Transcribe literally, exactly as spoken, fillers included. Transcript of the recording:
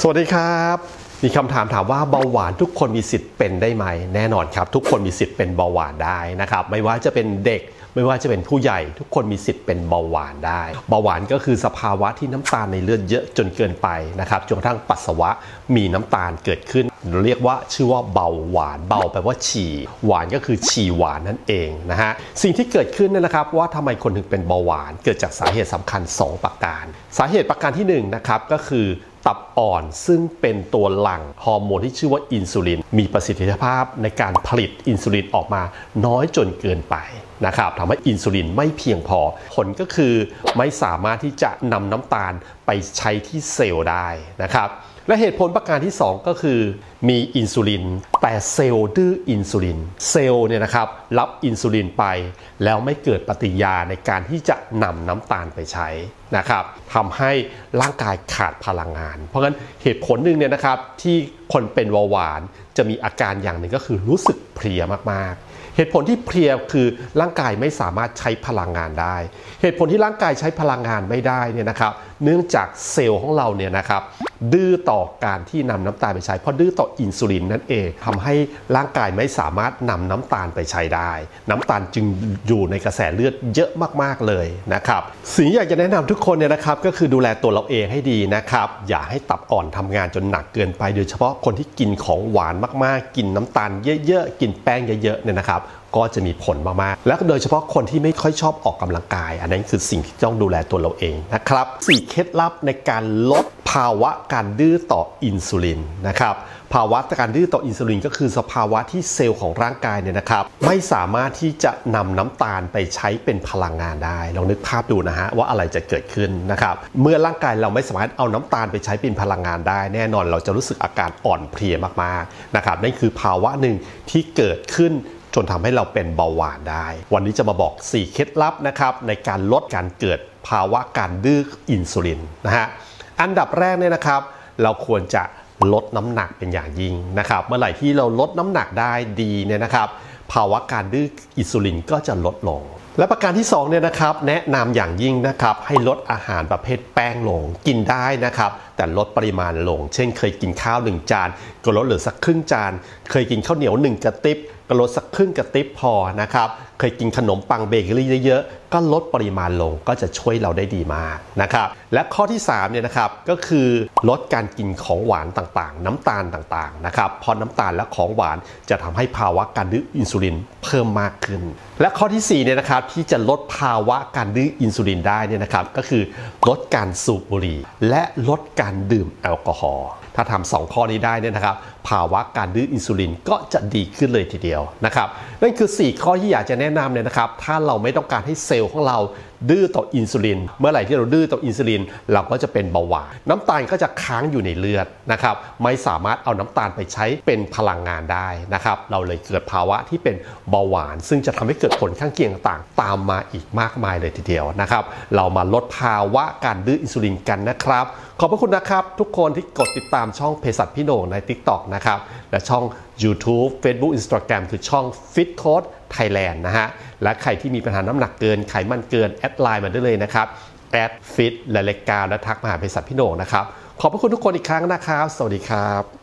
สวัสดีครับมีคำถามถามว่าเบาหวานทุกคนมีสิทธิ์เป็นได้ไหมแน่นอนครับทุกคนมีสิทธิ์เป็นเบาหวานได้นะครับไม่ว่าจะเป็นเด็กไม่ว่าจะเป็นผู้ใหญ่ทุกคนมีสิทธิ์เป็นเบาหวานได้เบาหวานก็คือสภาวะที่น้ำตาลในเลือดเยอะจนเกินไปนะครับจนกระทั่งปัสสาวะมีน้ำตาลเกิดขึ้นเรียกว่าชื่อว่าเบาหวานเบาแปลว่าฉี่หวานก็คือฉี่หวานนั่นเองนะฮะสิ่งที่เกิดขึ้นนะครับว่าทำไมคนถึงเป็นเบาหวานเกิดจากสาเหตุสำคัญสองประการสาเหตุประการที่หนึ่งนะครับก็คือตับอ่อนซึ่งเป็นตัวหลั่งฮอร์โมนที่ชื่อว่าอินซูลินมีประสิทธิภาพในการผลิตอินซูลินออกมาน้อยจนเกินไปนะครับทำให้อินซูลินไม่เพียงพอผลก็คือไม่สามารถที่จะนำน้ำตาลไปใช้ที่เซลล์ได้นะครับและเหตุผลประการที่สองก็คือมีอินซูลินแต่เซลล์ดื้ออินซูลินเซลล์เนี่ยนะครับรับอินซูลินไปแล้วไม่เกิดปฏิกิริยาในการที่จะนำน้ำตาลไปใช้นะครับทำให้ร่างกายขาดพลังงานเพราะงั้นเหตุผลหนึ่งเนี่ยนะครับที่คนเป็นเบาหวานจะมีอาการอย่างหนึ่งก็คือรู้สึกเพลียมากๆเหตุผลที่เพลียคือร่างกายไม่สามารถใช้พลังงานได้เหตุผลที่ร่างกายใช้พลังงานไม่ได้เนี่ยนะครับเนื่องจากเซลล์ของเราเนี่ยนะครับดื้อต่อการที่นำน้ำตาลไปใช้เพราะดื้อต่ออินซูลินนั่นเองทำให้ร่างกายไม่สามารถนำน้ำตาลไปใช้ได้น้ำตาลจึงอยู่ในกระแสเลือดเยอะมากๆเลยนะครับสิ่งที่อยากจะแนะนำทุกคนเนี่ยนะครับก็คือดูแลตัวเราเองให้ดีนะครับอย่าให้ตับอ่อนทำงานจนหนักเกินไปโดยเฉพาะคนที่กินของหวานมากๆกินน้ำตาลเยอะๆกินแป้งเยอะๆเนี่ยนะครับก็จะมีผลมากๆและโดยเฉพาะคนที่ไม่ค่อยชอบออกกำลังกายอันนั้นคือสิ่งที่ต้องดูแลตัวเราเองนะครับสี่เคล็ดลับในการลดภาวะการดื้อต่ออินซูลินนะครับภาวะการดื้อต่ออินซูลินก็คือสภาวะที่เซลล์ของร่างกายเนี่ยนะครับไม่สามารถที่จะนำน้ำตาลไปใช้เป็นพลังงานได้ลองนึกภาพดูนะฮะว่าอะไรจะเกิดขึ้นนะครับเมื่อร่างกายเราไม่สามารถเอาน้ำตาลไปใช้เป็นพลังงานได้แน่นอนเราจะรู้สึกอาการอ่อนเพลียมากๆนะครับนั่นคือภาวะหนึ่งที่เกิดขึ้นจนทำให้เราเป็นเบาหวานได้วันนี้จะมาบอกสี่เคล็ดลับนะครับในการลดการเกิดภาวะการดื้ออินซูลินนะฮะอันดับแรกเนี่ยนะครับเราควรจะลดน้ำหนักเป็นอย่างยิ่งนะครับเมื่อไหร่ที่เราลดน้ำหนักได้ดีเนี่ยนะครับภาวะการดื้ออินซูลินก็จะลดลงและประการที่สองเนี่ยนะครับแนะนำอย่างยิ่งนะครับให้ลดอาหารประเภทแป้งลงกินได้นะครับแต่ลดปริมาณลงเช่นเคยกินข้าวหนึ่งจานก็ลดเหลือสักครึ่งจานเคยกินข้าวเหนียวหนึ่งกระติบก็ลดสักครึ่งกระติบพอนะครับเคยกินขนมปังเบเกอรี่เยอะๆก็ลดปริมาณลงก็จะช่วยเราได้ดีมากนะครับและข้อที่สามเนี่ยนะครับก็คือลดการกินของหวานต่างๆน้ำตาลต่างๆนะครับเพราะน้ำตาลและของหวานจะทำให้ภาวะการดื้ออินซูลินเพิ่มมากขึ้นและข้อที่สี่เนี่ยนะครับที่จะลดภาวะการดื้ออินซูลินได้เนี่ยนะครับก็คือลดการสูบบุหรี่และลดการดื่มแอลกอฮอล์ถ้าทำสองข้อนี้ได้เนี่ยนะครับภาวะการดื้ออินซูลินก็จะดีขึ้นเลยทีเดียวนะครับนั่นคือสี่ข้อที่อยากจะแนะนำเลยนะครับถ้าเราไม่ต้องการให้เซลล์ของเราดื้อต่ออินซูลินเมื่อไหร่ที่เราดื้อต่ออินซูลินเราก็จะเป็นเบาหวานน้ำตาลก็จะค้างอยู่ในเลือดนะครับไม่สามารถเอาน้ำตาลไปใช้เป็นพลังงานได้นะครับเราเลยเกิดภาวะที่เป็นเบาหวานซึ่งจะทำให้เกิดผลข้างเคียงต่างๆตามมาอีกมากมายเลยทีเดียวนะครับเรามาลดภาวะการดื้ออินซูลินกันนะครับขอบพระคุณนะครับทุกคนที่กดติดตามช่องเภสัชพี่โหน่งใน ติ๊กต็อก นะครับและช่อง ยูทูบ เฟซบุ๊ก อินสตาแกรม คือช่อง ฟิตโค้ช ไทยแลนด์ นะฮะและใครที่มีปัญหาน้ำหนักเกินไขมันเกินแอดไลน์มาได้เลยนะครับแอดฟิตและเล็กกาวและทักมาหาเภสัชพี่โหน่งนะครับขอบพระคุณทุกคนอีกครั้งนะครับสวัสดีครับ